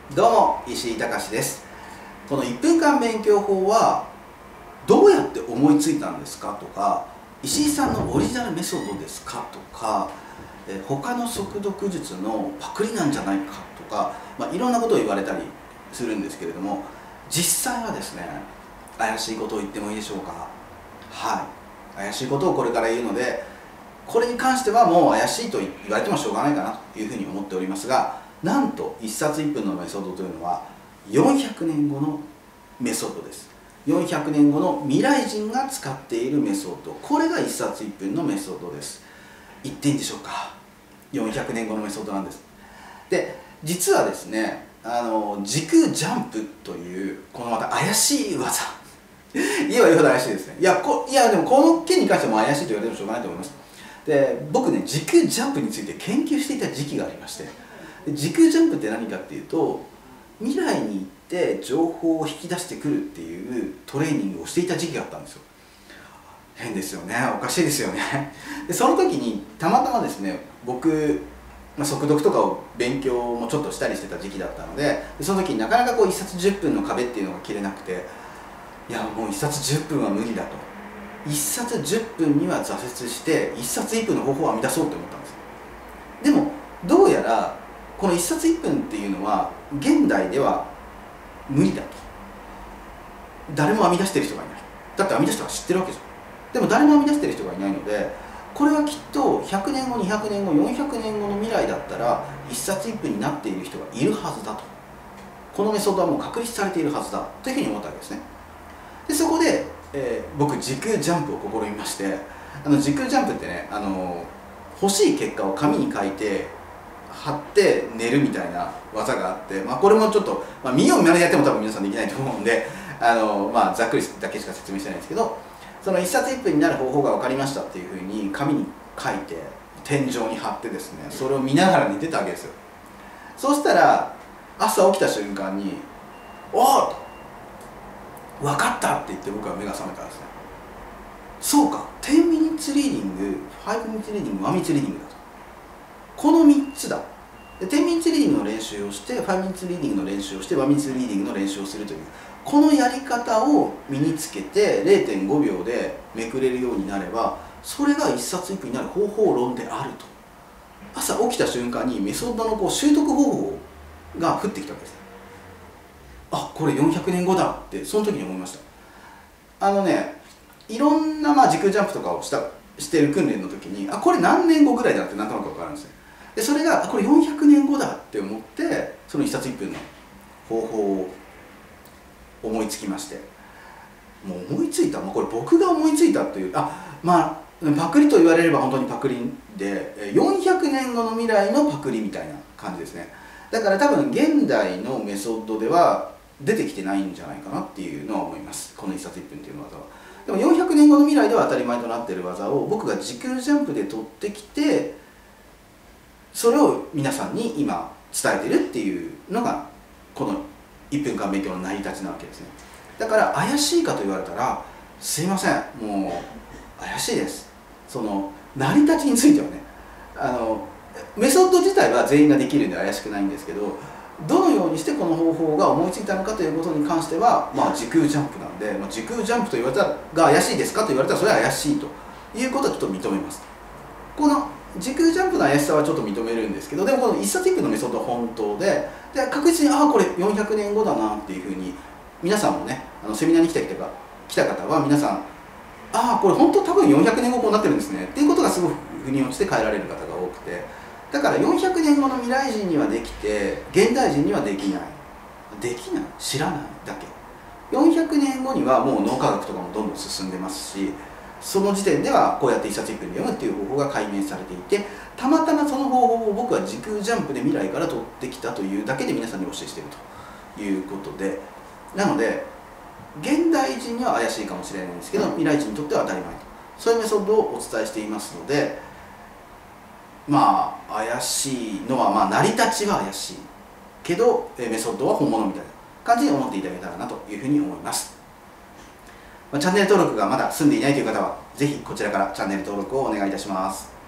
どうも石井隆です。この1分間勉強法はどうやって思いついたんですかとか、石井さんのオリジナルメソッドですかとか、他の速読術のパクリなんじゃないかとか、いろんなことを言われたりするんですけれども、実際はですね、怪しいことを言ってもいいでしょうか。はい、怪しいことをこれから言うので、これに関してはもう怪しいと言われてもしょうがないかなというふうに思っておりますが、なんと1冊1分のメソッドというのは400年後のメソッドです。400年後の未来人が使っているメソッド、これが1冊1分のメソッドです。言っていいんでしょうか。400年後のメソッドなんです。で、実はですね、時空ジャンプというこのまた怪しい技言えば言うほど怪しいですね。いやでもこの件に関しても怪しいと言われてもしょうがないと思います。で、僕ね、時空ジャンプについて研究していた時期がありまして、時空ジャンプって何かっていうと、未来に行って情報を引き出してくるっていうトレーニングをしていた時期があったんですよ。変ですよね、おかしいですよね。でその時にたまたまですね、僕、速読とかを勉強もちょっとしたりしてた時期だったので、その時になかなか1冊10分の壁っていうのが切れなくて、いやもう1冊10分は無理だと、1冊10分には挫折して1冊1分の方法を編み出そうと思ったんです。でもどうやらこの1冊1分っていうのは現代では無理だと、誰も編み出してる人がいない。だって編み出したら知ってるわけじゃん。でも誰も編み出してる人がいないので、これはきっと100年後200年後400年後の未来だったら1冊1分になっている人がいるはずだと、このメソッドはもう確立されているはずだというふうに思ったわけですね。でそこで、僕時空ジャンプを試みまして、時空ジャンプってね、欲しい結果を紙に書いて貼って寝るみたいな技があって、これもちょっと、見よう見まねでやっても多分皆さんできないと思うんで、ざっくりだけしか説明してないんですけど、その1冊1分になる方法が分かりましたっていうふうに紙に書いて天井に貼ってですね、それを見ながら寝てたわけですよ。そうしたら朝起きた瞬間に「おお!」と「分かった!」って言って僕は目が覚めたんですね。そうか、10ミニッツリーディング、5ミニッツリーディング、1ミニッツリーディングだと、この3つだ。で10ミニッツリーディングの練習をして、5ミニッツリーディングの練習をして、1ミニッツリーディングの練習をするという、このやり方を身につけて 0.5 秒でめくれるようになれば、それが1冊1分になる方法論であると。朝起きた瞬間にメソッドの習得方法が降ってきたわけです。あ、これ400年後だってその時に思いました。いろんな時空ジャンプとかをしてる訓練の時に、これ何年後ぐらいだってなんとなく分かるんですよ。でそれがこれ400年後だって思って、その1冊1分の方法を思いつきまして、もう思いついた、これ僕が思いついたという、パクリと言われれば本当にパクリで、400年後の未来のパクリみたいな感じですね。だから多分現代のメソッドでは出てきてないんじゃないかなっていうのは思います、この1冊1分っていう技は。でも400年後の未来では当たり前となっている技を僕が時空ジャンプで取ってきて、それを皆さんに今伝えてるっていうのがこの1分間勉強の成り立ちなわけですね。だから怪しいかと言われたらすいません、もう怪しいです。その成り立ちについてはね、メソッド自体は全員ができるんで怪しくないんですけど、どのようにしてこの方法が思いついたのかということに関しては、時空ジャンプなんで、時空ジャンプと言われたらが怪しいですかと言われたらそれは怪しいということはちょっと認めます。この時空ジャンプの怪しさはちょっと認めるんですけど、でもこの1冊1分のメソッドは本当で、確実にこれ400年後だなっていうふうに皆さんもね、セミナーに来た方は皆さんこれ本当多分400年後こうなってるんですねっていうことがすごく腑に落ちて変えられる方が多くて、だから400年後の未来人にはできて現代人にはできない、知らないだけ。400年後にはもう脳科学とかもどんどん進んでますし、その時点ではこうやって1冊1分で読むっていう方法が解明されていて、たまたまその方法を僕は時空ジャンプで未来から取ってきたというだけで皆さんにお教えしているということで、なので現代人には怪しいかもしれないんですけど、未来人にとっては当たり前と、そういうメソッドをお伝えしていますので、怪しいのは成り立ちは怪しいけどメソッドは本物みたいな感じに思っていただけたらなというふうに思います。チャンネル登録がまだ済んでいないという方は、ぜひこちらからチャンネル登録をお願いいたします。